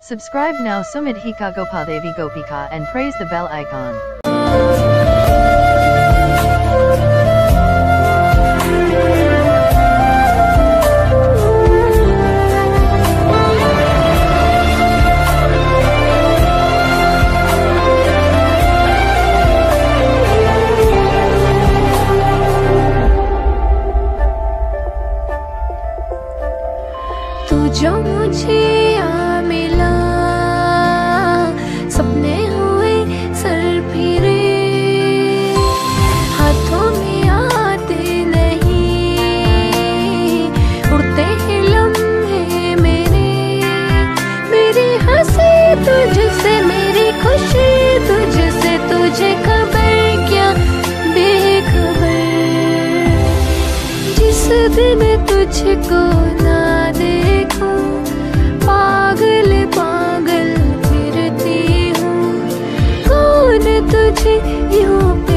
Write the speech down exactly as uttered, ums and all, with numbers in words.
Subscribe now Sumedhika Gopadevi Gopika and praise the bell icon. तू जो मुझे आ मिला, सपने हुए सर फिरे, हाथों में आते नहीं, उड़ते हैं लम्हे मेरे, मेरी हंसी तुझसे, मेरी खुशी तुझसे, तुझे खबर क्या बेखबर। जिस दिन तुझको ना देखो, पागल पागल फिरती हूँ, कौन तुझे यूं